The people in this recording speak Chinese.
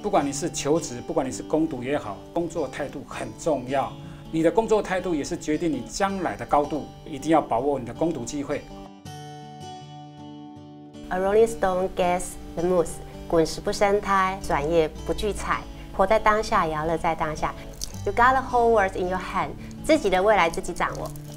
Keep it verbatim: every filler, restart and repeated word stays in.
不管你是求职，不管你是攻读也好，工作态度很重要。你的工作态度也是决定你将来的高度，一定要把握你的攻读机会。 A rolling stone gets the moose， 滚石不生苔，转叶不聚财。活在当下，也要乐在当下。You got the whole world in your hand， 自己的未来自己掌握。